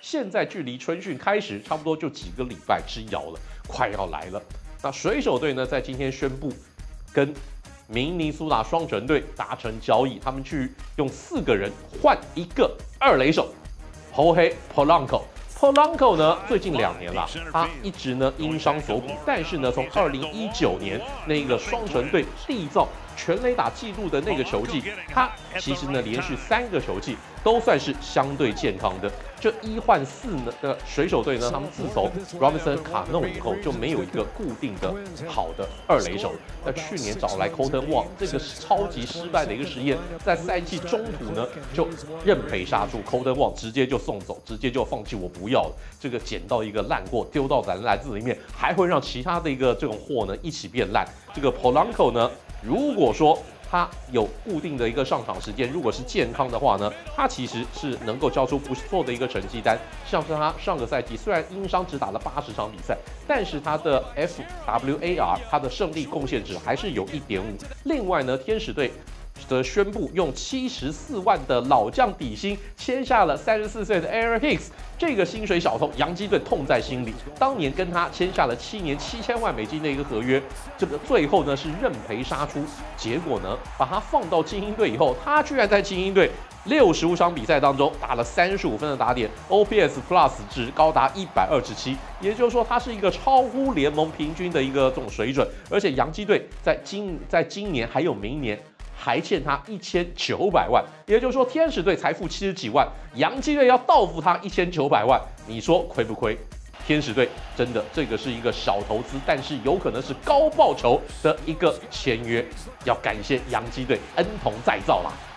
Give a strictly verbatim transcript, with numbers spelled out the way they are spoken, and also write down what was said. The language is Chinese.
现在距离春训开始差不多就几个礼拜之遥了，快要来了。那水手队呢，在今天宣布跟明尼苏达双城队达成交易，他们去用四个人换一个二垒手 Jorge Polanco。Polanco 呢，最近两年啦，他一直呢因伤所苦，但是呢，从二零一九年那个双城队缔造全垒打纪录的那个球季，他其实呢连续三个球季都算是相对健康的。这一换四呢的水手队呢，他们自从 Robinson Cano 以后就没有一个固定的好的二垒手。那去年找来 Kolten Wong 这个超级失败的一个实验，在赛季中途呢就认赔杀出 ，Kolten Wong 直接就送走，直接就放弃，我不要了。这个捡到一个烂货，丢到咱篮子里面，还会让其他的一个这种货呢一起变烂。这个 Polanco 呢，如果说他有固定的一个上场时间，如果是健康的话呢，他其实是能够交出不错的一个成绩单。像是他上个赛季虽然因伤只打了八十场比赛，但是他的 F W A R 他的胜利贡献值还是有 一点五。另外呢，天使队则宣布用七十四万的老将底薪签下了三十四岁的 Aaron Hicks。这个薪水小偷，洋基队痛在心里。当年跟他签下了七年七千万美金的一个合约，这个最后呢是认赔杀出。结果呢，把他放到精英队以后，他居然在精英队六十五场比赛当中打了三十五分的打点 ，O P S Plus 值高达一百二十七，也就是说，他是一个超乎联盟平均的一个这种水准。而且洋基队在今在今年还有明年，还欠他一千九百万，也就是说，天使队才付七十几万，洋基队要倒付他一千九百万，你说亏不亏？天使队真的这个是一个小投资，但是有可能是高报酬的一个签约，要感谢洋基队恩同再造啦。